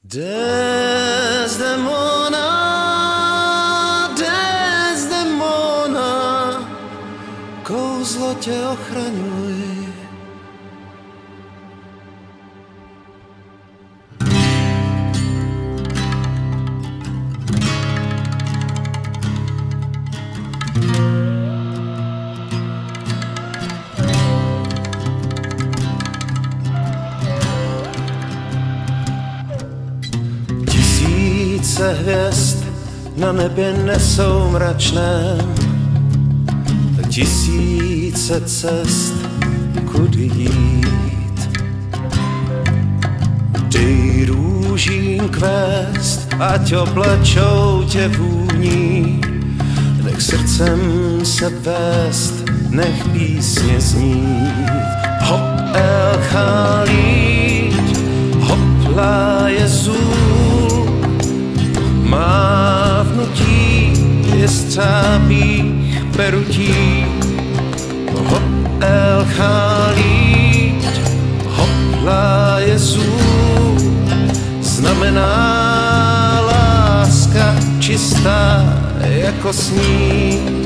Desdemona, kouzlo tě ochraňuj. Tisíce hvězd na nebě nesou mračném, tisíce cest, kudy jít. Dej růžím kvést, ať oblečou tě vůní, nech srdcem se vést, nech písně znít. Hop el Chalít, hopla Jezul, mávnutí jestřábých perutí. Hop el Chalít, hopla Jezul, znamená láska čistá jako sníh.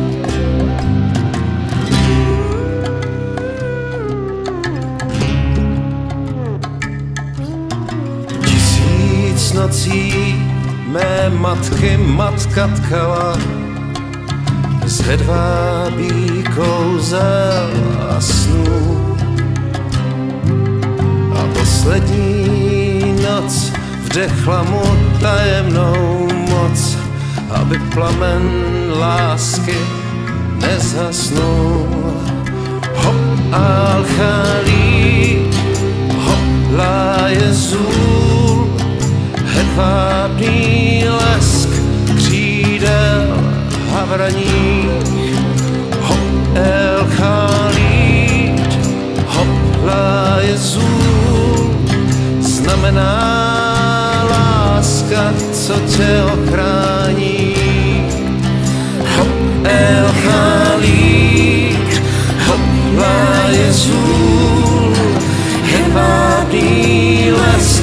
Tisíc nocí mé matky matka tkala z hedvábí kouzel a snů. A poslední noc vdechla mu tajemnou moc, aby plamen lásky nezhasnul. Hop al Chalít, hopla Jezul, hedvábný lesk křídel havraních. Hop el Chalít, hopla Jezul, znamená láska, co tě ochrání. Hop el Chalít, hopla Jezul, hedvábný lesk